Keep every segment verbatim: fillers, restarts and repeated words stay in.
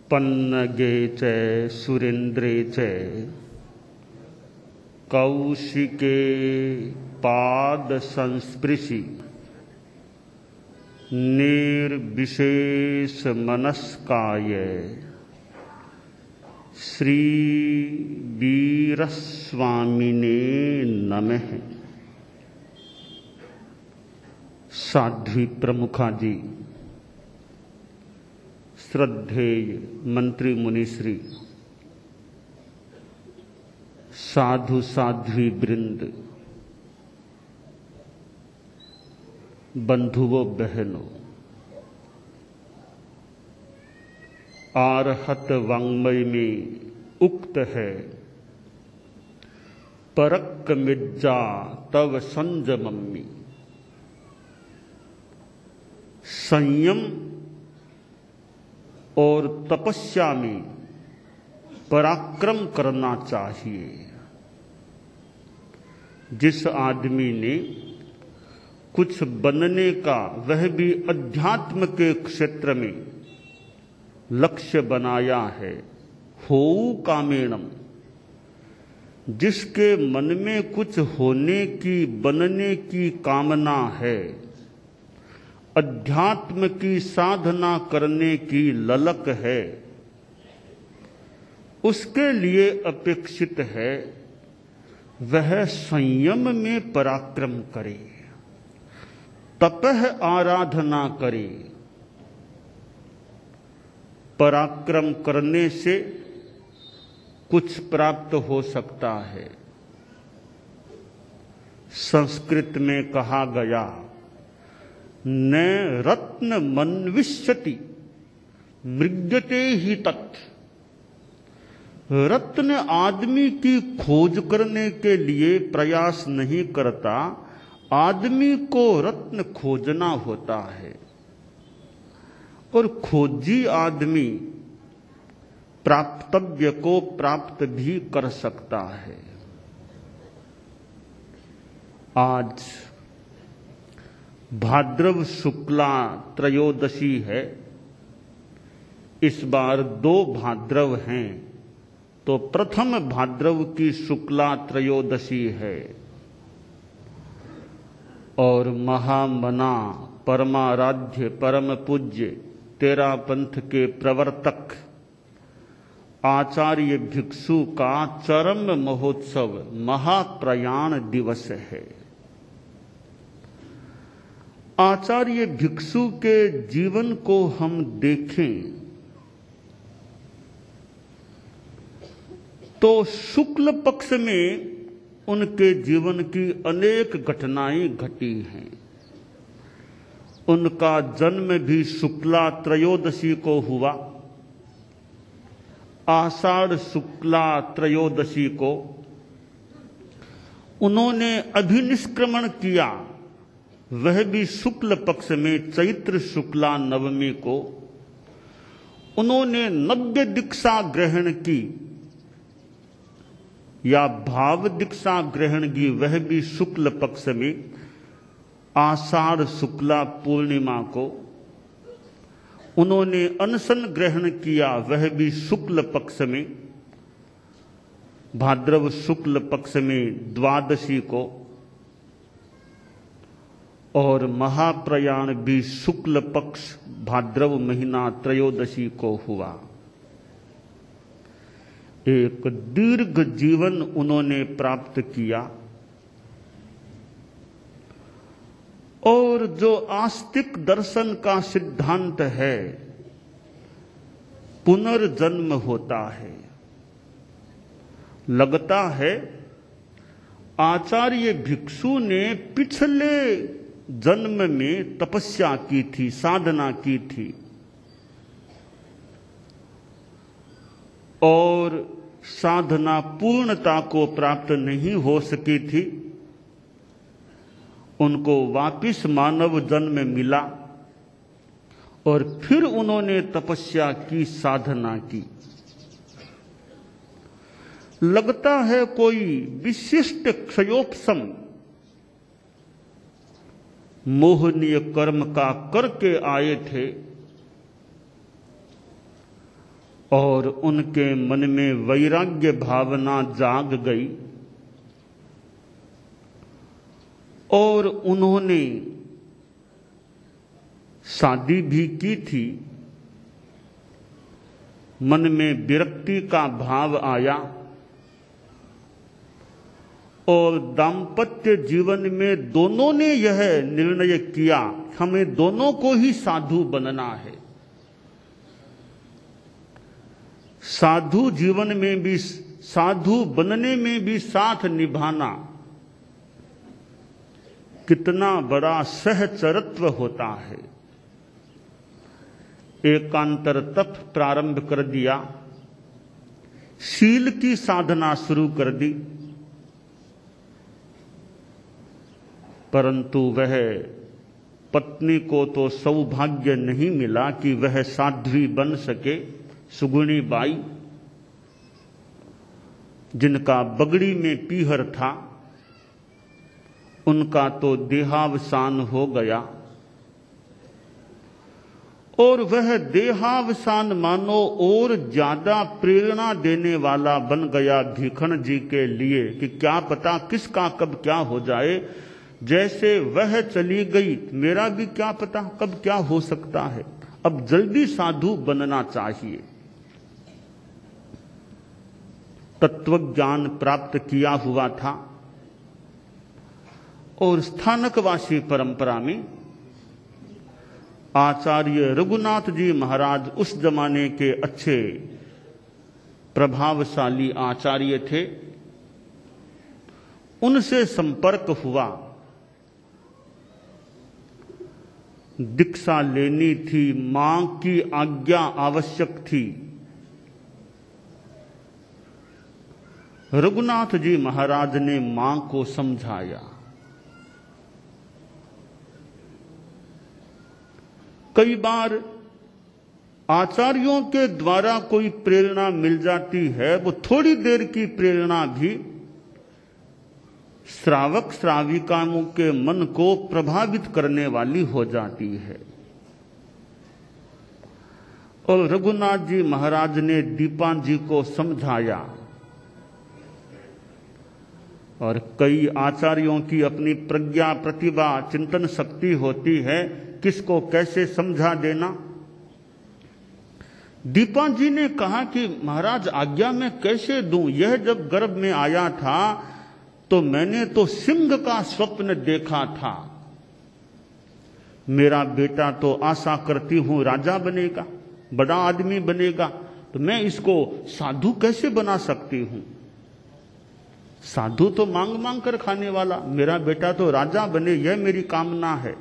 पन्नगे च सुरेन्द्रे च कौशिके पाद संस्पृशि निर्विशेष मनस्काय श्री वीरस्वामिने नमः। साध्वी प्रमुखा जी, श्रद्धेय मंत्री मुनिश्री, साधु साध्वी वृंद, बंधुओं बहनों, आरहत वांग्मय में उक्त है, परक्क मिज्जा तव संजमम्मी। संयम और तपस्या में पराक्रम करना चाहिए। जिस आदमी ने कुछ बनने का, वह भी अध्यात्म के क्षेत्र में, लक्ष्य बनाया है, होऊ कामेणम, जिसके मन में कुछ होने की, बनने की कामना है, अध्यात्म की साधना करने की ललक है, उसके लिए अपेक्षित है वह संयम में पराक्रम करे, तपह आराधना करे। पराक्रम करने से कुछ प्राप्त हो सकता है। संस्कृत में कहा गया, न रत्न मन्विष्यति मृग्यते ही तत्। रत्न आदमी की खोज करने के लिए प्रयास नहीं करता, आदमी को रत्न खोजना होता है। और खोजी आदमी प्राप्तव्य को प्राप्त भी कर सकता है। आज भाद्रव शुक्ला त्रयोदशी है। इस बार दो भाद्रव हैं, तो प्रथम भाद्रव की शुक्ला त्रयोदशी है। और महामना परमाराध्य परम पूज्य तेरा पंथ के प्रवर्तक आचार्य भिक्षु का चरम महोत्सव महाप्रयाण दिवस है। आचार्य भिक्षु के जीवन को हम देखें तो शुक्ल पक्ष में उनके जीवन की अनेक घटनाएं घटी हैं। उनका जन्म भी शुक्ला त्रयोदशी को हुआ। आषाढ़ शुक्ला त्रयोदशी को उन्होंने अभिनिष्क्रमण किया, वह भी शुक्ल पक्ष में चैत्र शुक्ला नवमी को। उन्होंने नव्य दीक्षा ग्रहण की या भाव दीक्षा ग्रहण की, वह भी शुक्ल पक्ष में आषाढ़ शुक्ला पूर्णिमा को। उन्होंने अनशन ग्रहण किया, वह भी शुक्ल पक्ष में भाद्रव शुक्ल पक्ष में द्वादशी को। और महाप्रयाण भी शुक्ल पक्ष भाद्रव महीना त्रयोदशी को हुआ। एक दीर्घ जीवन उन्होंने प्राप्त किया। और जो आस्तिक दर्शन का सिद्धांत है, पुनर्जन्म होता है। लगता है आचार्य भिक्षु ने पिछले जन्म में तपस्या की थी, साधना की थी, और साधना पूर्णता को प्राप्त नहीं हो सकी थी। उनको वापिस मानव जन्म मिला और फिर उन्होंने तपस्या की, साधना की। लगता है कोई विशिष्ट क्षयोपशम मोहनीय कर्म का करके आए थे और उनके मन में वैराग्य भावना जाग गई और उन्होंने शादी भी की थी। मन में विरक्ति का भाव आया और दाम्पत्य जीवन में दोनों ने यह निर्णय किया, हमें दोनों को ही साधु बनना है। साधु जीवन में भी, साधु बनने में भी साथ निभाना कितना बड़ा सहचरत्व होता है। एकांतर तप प्रारंभ कर दिया, शील की साधना शुरू कर दी, परंतु वह पत्नी को तो सौभाग्य नहीं मिला कि वह साध्वी बन सके। सुगुणी बाई, जिनका बगड़ी में पीहर था, उनका तो देहावसान हो गया और वह देहावसान मानो और ज्यादा प्रेरणा देने वाला बन गया भीखन जी के लिए कि क्या पता किसका कब क्या हो जाए। जैसे वह चली गई, मेरा भी क्या पता कब क्या हो सकता है, अब जल्दी साधु बनना चाहिए। तत्वज्ञान प्राप्त किया हुआ था और स्थानकवासी परंपरा में आचार्य रघुनाथ जी महाराज उस जमाने के अच्छे प्रभावशाली आचार्य थे। उनसे संपर्क हुआ, दीक्षा लेनी थी, मां की आज्ञा आवश्यक थी। रघुनाथ जी महाराज ने मां को समझाया। कई बार आचार्यों के द्वारा कोई प्रेरणा मिल जाती है, वो थोड़ी देर की प्रेरणा भी श्रावक श्राविकाओं के मन को प्रभावित करने वाली हो जाती है। और रघुनाथ जी महाराज ने दीपा जी को समझाया। और कई आचार्यों की अपनी प्रज्ञा, प्रतिभा, चिंतन शक्ति होती है, किसको कैसे समझा देना। दीपा जी ने कहा कि महाराज आज्ञा मैं कैसे दूं, यह जब गर्भ में आया था तो मैंने तो सिंह का स्वप्न देखा था। मेरा बेटा तो आशा करती हूं राजा बनेगा, बड़ा आदमी बनेगा, तो मैं इसको साधु कैसे बना सकती हूं। साधु तो मांग मांग कर खाने वाला, मेरा बेटा तो राजा बने, यह मेरी कामना है।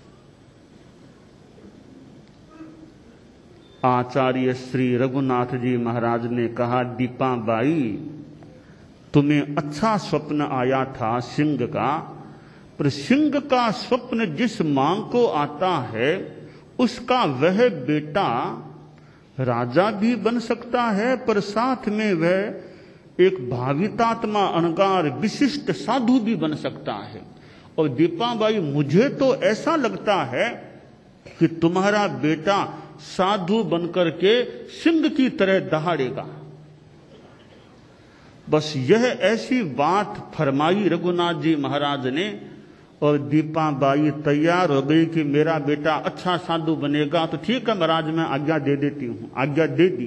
आचार्य श्री रघुनाथ जी महाराज ने कहा, दीपा बाई तुम्हें अच्छा स्वप्न आया था सिंह का, पर सिंह का स्वप्न जिस मां को आता है उसका वह बेटा राजा भी बन सकता है, पर साथ में वह एक भावितात्मा, अणगार, विशिष्ट साधु भी बन सकता है। और दीपा बाई मुझे तो ऐसा लगता है कि तुम्हारा बेटा साधु बनकर के सिंह की तरह दहाड़ेगा। बस यह ऐसी बात फरमाई रघुनाथ जी महाराज ने और दीपा बाई तैयार हो गई कि मेरा बेटा अच्छा साधु बनेगा, तो ठीक है महाराज मैं आज्ञा दे देती हूं। आज्ञा दे दी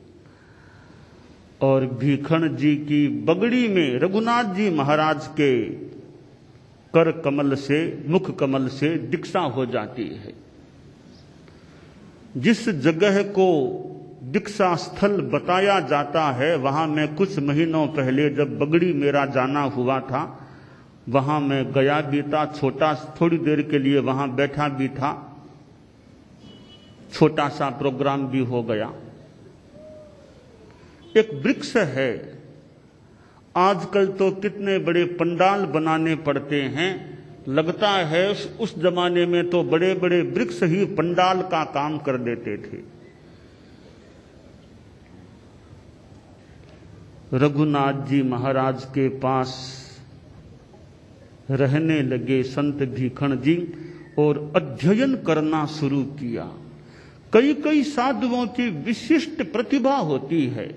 और भीखन जी की बगड़ी में रघुनाथ जी महाराज के कर कमल से, मुख कमल से दीक्षा हो जाती है। जिस जगह को दीक्षा स्थल बताया जाता है, वहां मैं कुछ महीनों पहले जब बगड़ी मेरा जाना हुआ था, वहां मैं गया भी था, छोटा थोड़ी देर के लिए वहां बैठा भी था, छोटा सा प्रोग्राम भी हो गया। एक वृक्ष है, आजकल तो कितने बड़े पंडाल बनाने पड़ते हैं, लगता है उस जमाने में तो बड़े बड़े वृक्ष ही पंडाल का काम कर देते थे। रघुनाथ जी महाराज के पास रहने लगे संत भीखन जी और अध्ययन करना शुरू किया। कई कई साधुओं की विशिष्ट प्रतिभा होती है।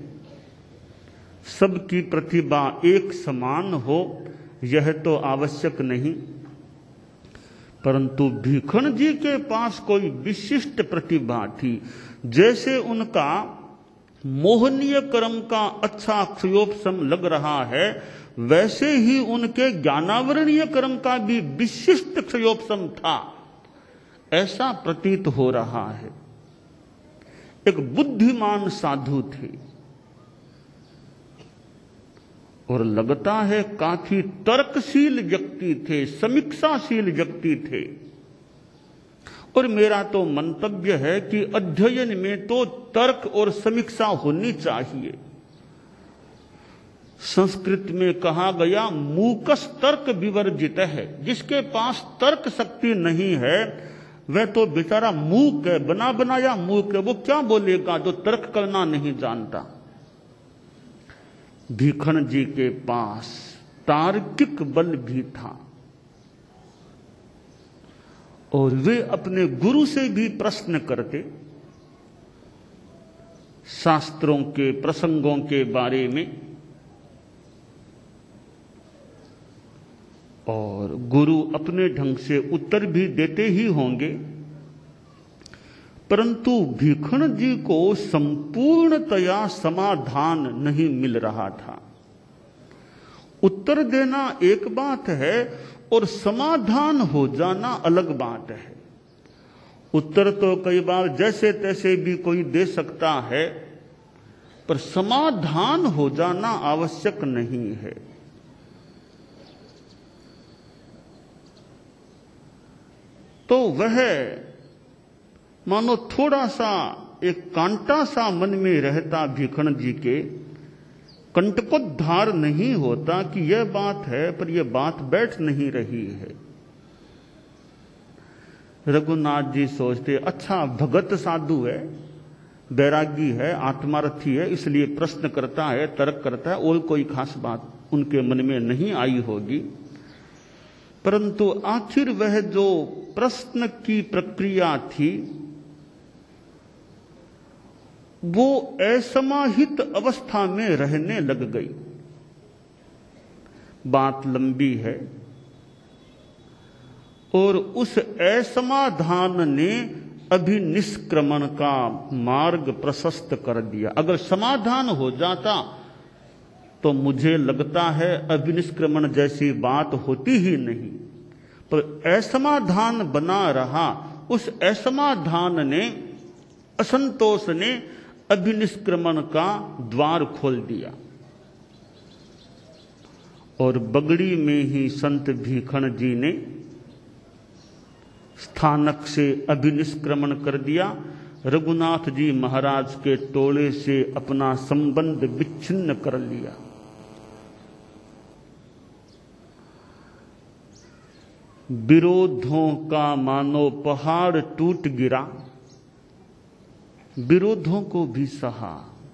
सबकी प्रतिभा एक समान हो यह तो आवश्यक नहीं, परंतु भीखन जी के पास कोई विशिष्ट प्रतिभा थी। जैसे उनका मोहनीय कर्म का अच्छा अक्षयोपशम लग रहा है, वैसे ही उनके ज्ञानावरणीय कर्म का भी विशिष्ट अक्षयोपशम था, ऐसा प्रतीत हो रहा है। एक बुद्धिमान साधु थे और लगता है काफी तर्कशील व्यक्ति थे, समीक्षाशील व्यक्ति थे। और मेरा तो मंतव्य है कि अध्ययन में तो तर्क और समीक्षा होनी चाहिए। संस्कृत में कहा गया मूकस तर्क विवर्जित है। जिसके पास तर्क शक्ति नहीं है वह तो बेचारा मूक है, बना बनाया मूक है। वो क्या बोलेगा जो तर्क करना नहीं जानता। भीखन जी के पास तार्किक बल भी था और वे अपने गुरु से भी प्रश्न करते, शास्त्रों के प्रसंगों के बारे में, और गुरु अपने ढंग से उत्तर भी देते ही होंगे, परंतु भीखन जी को संपूर्णतया समाधान नहीं मिल रहा था। उत्तर देना एक बात है और समाधान हो जाना अलग बात है। उत्तर तो कई बार जैसे तैसे भी कोई दे सकता है, पर समाधान हो जाना आवश्यक नहीं है। तो वह मानो थोड़ा सा एक कांटा सा मन में रहता भीखन जी के, कंटकोद्धार नहीं होता कि यह बात है पर यह बात बैठ नहीं रही है। रघुनाथ जी सोचते अच्छा भगत साधु है, बैरागी है, आत्मार्थी है, इसलिए प्रश्न करता है, तर्क करता है, और कोई खास बात उनके मन में नहीं आई होगी। परंतु आखिर वह जो प्रश्न की प्रक्रिया थी वो असमाहित अवस्था में रहने लग गई। बात लंबी है और उस असमाधान ने अभिनिष्क्रमण का मार्ग प्रशस्त कर दिया। अगर समाधान हो जाता तो मुझे लगता है अभिनिष्क्रमण जैसी बात होती ही नहीं, पर असमाधान बना रहा। उस असमाधान ने, असंतोष ने अभिनिष्क्रमण का द्वार खोल दिया और बगड़ी में ही संत भीखन जी ने स्थानक से अभिनिष्क्रमण कर दिया। रघुनाथ जी महाराज के टोले से अपना संबंध विच्छिन्न कर लिया। विरोधों का मानो पहाड़ टूट गिरा, विरोधों को भी सहा।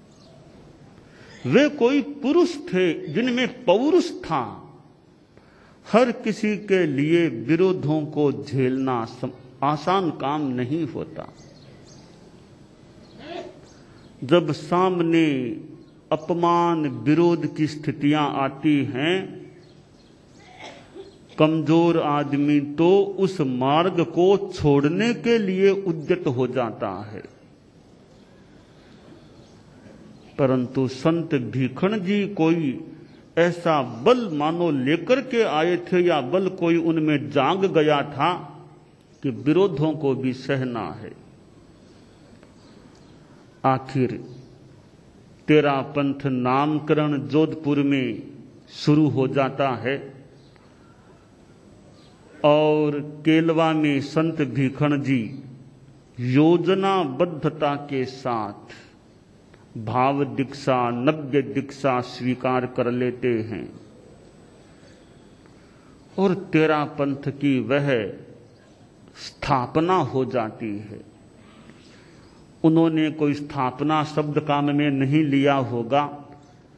वे कोई पुरुष थे जिनमें पौरुष था। हर किसी के लिए विरोधों को झेलना आसान काम नहीं होता। जब सामने अपमान विरोध की स्थितियां आती हैं, कमजोर आदमी तो उस मार्ग को छोड़ने के लिए उद्यत हो जाता है। परंतु संत भीखन जी कोई ऐसा बल मानो लेकर के आए थे, या बल कोई उनमें जाग गया था कि विरोधों को भी सहना है। आखिर तेरा पंथ नामकरण जोधपुर में शुरू हो जाता है और केलवा में संत भीखन जी योजनाबद्धता के साथ भाव दीक्षा, नव्य दीक्षा स्वीकार कर लेते हैं और तेरा पंथ की वह स्थापना हो जाती है। उन्होंने कोई स्थापना शब्द काम में नहीं लिया होगा,